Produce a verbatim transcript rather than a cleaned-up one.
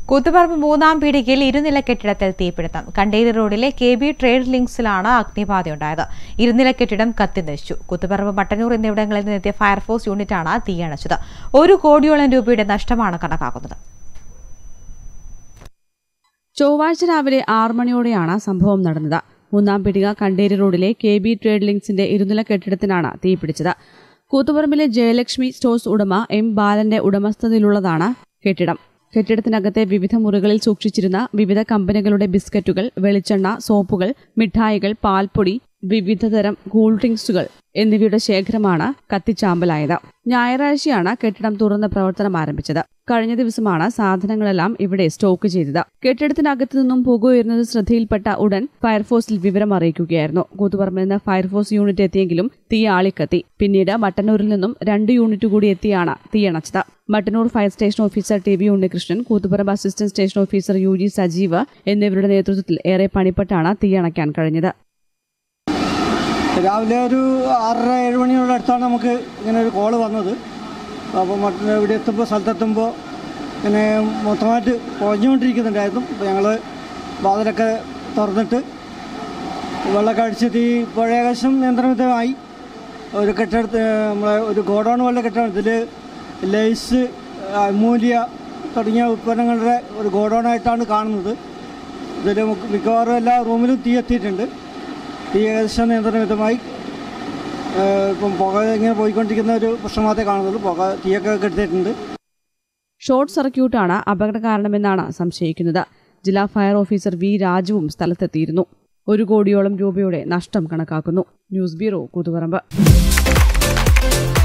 കൂത്തുപറമ്പ് മൂന്നാം പീടികയിൽ ഇരുനില കെട്ടിടത്തിൽ തീപിടുത്തം. കണ്ടേരി റോഡിലെ കെ ബി ട്രേഡ് ലിങ്ക്സിലാണ് അഗ്നിബാധയുണ്ടായത്. ഇരുനില കെട്ടിടം കത്തിനശിച്ചു. കൂത്തുപറമ്പ് മട്ടന്നൂർ എന്നിവിടങ്ങളിൽ നിന്നെത്തിയ ഫയർഫോഴ്സ് യൂണിറ്റാണ് തീയണച്ചത്. ഒരു കോടിയോളം രൂപയുടെ നഷ്ടമാണ് കണക്കാക്കുന്നത്. ചൊവ്വാഴ്ച രാവിലെ ആറ് മണിയോടെയാണ് സംഭവം നടന്നത്. മൂന്നാം പീടിക കണ്ടേരി റോഡിലെ കെ ബി ട്രേഡ് ലിങ്ക്സിന്റെ ഇരുനില കെട്ടിടത്തിനാണ് തീപിടിച്ചത്. കൂത്തുപറമ്പിലെ ജയലക്ഷ്മി സ്റ്റോഴ്സ് ഉടമ എം ബാലന്റെ ഉടമസ്ഥതയിലുള്ളതാണ് കെട്ടിടം. കെട്ടിടത്തിനകത്തെ വിവിധ മുറികളിൽ സൂക്ഷിച്ചിരുന്ന വിവിധ കമ്പനികളുടെ ബിസ്ക്കറ്റുകൾ, വെളിച്ചെണ്ണ, സോപ്പുകൾ, മിഠായികൾ, പാൽപ്പൊടി, വിവിധതരം കൂൾ ഡ്രിങ്ക്സുകൾ എന്നിവയുടെ ശേഖരമാണ് കത്തിച്ചാമ്പലായത്. ഞായറാഴ്ചയാണ് കെട്ടിടം തുറന്ന് പ്രവർത്തനം ആരംഭിച്ചത്. കഴിഞ്ഞ ദിവസമാണ് സാധനങ്ങളെല്ലാം ഇവിടെ സ്റ്റോക്ക് ചെയ്തത്. കെട്ടിടത്തിനകത്തു നിന്നും പുക ഉയർന്നത് ശ്രദ്ധയിൽപ്പെട്ട ഉടൻ ഫയർഫോഴ്സിൽ വിവരം അറിയിക്കുകയായിരുന്നു. കൂത്തുപറമ്പിൽ നിന്ന് ഫയർഫോഴ്സ് യൂണിറ്റ് എത്തിയെങ്കിലും തീ ആളിക്കത്തി. പിന്നീട് മട്ടന്നൂരിൽ നിന്നും രണ്ട് യൂണിറ്റ് കൂടി എത്തിയാണ് തീയണച്ചത്. Mattannur fire station officer T V Unnikrishnan, Koothuparamba assistant station officer U G Sajeev എന്നിവരുടെ നേതൃത്വത്തിൽ ഏറെ പണിപ്പെട്ടാണ് തീയണയ്ക്കാൻ കഴിഞ്ഞത്. രാവിലെ ഒരു ആറര ഏഴ് മണിയോടെ അടുത്താണ് നമുക്ക് ഇങ്ങനെ ഒരു കോള് വന്നത്. അപ്പോൾ മറ്റേ ഇവിടെ എത്തുമ്പോൾ സ്ഥലത്തെത്തുമ്പോൾ ഇങ്ങനെ മൊത്തമായിട്ട് പൊഞ്ഞുകൊണ്ടിരിക്കുന്നുണ്ടായിരുന്നു. അപ്പോൾ ഞങ്ങൾ വാതിലൊക്കെ തുറന്നിട്ട് വെള്ളമൊക്കെ അടിച്ച് തീ ഇപ്പോൾ ഏകദേശം നിയന്ത്രണവിധേയമായി. ഒരു കെട്ടിടത്ത് നമ്മളെ ഒരു ഗോഡൗൺ പോലെ കെട്ടിടം. ഇതിൽ ലേസ്, അമൂല്യ തുടങ്ങിയ ഉൽപ്പന്നങ്ങളുടെ ഒരു ഗോഡൗണായിട്ടാണ് കാണുന്നത്. ഇതിൽ മിക്കവാറും എല്ലാ റൂമിലും തീ എത്തിയിട്ടുണ്ട്. തീ ഏകദേശം നിയന്ത്രണവിധമായി. ഇപ്പം പുക ഇങ്ങനെ പോയിക്കൊണ്ടിരിക്കുന്ന ഒരു പ്രശ്നം മാത്രമേ കാണുന്നുള്ളൂ. പുക തീയൊക്കെ കെടുത്തിട്ടുണ്ട്. ഷോർട്ട് സർക്യൂട്ടാണ് അപകട കാരണമെന്നാണ് സംശയിക്കുന്നത്. ജില്ലാ ഫയർ ഓഫീസർ വി രാജുവും സ്ഥലത്തെത്തിയിരുന്നു. ഒരു കോടിയോളം രൂപയുടെ നഷ്ടം കണക്കാക്കുന്നു. News bureau, Koothuparamba.